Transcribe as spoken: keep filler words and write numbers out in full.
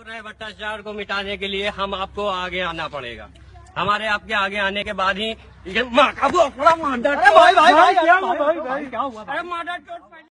रहे भ्रष्टाचार को मिटाने के लिए हम आपको आगे आना पड़ेगा। हमारे आपके आगे आने के बाद ही ये माँ का वो अपना मार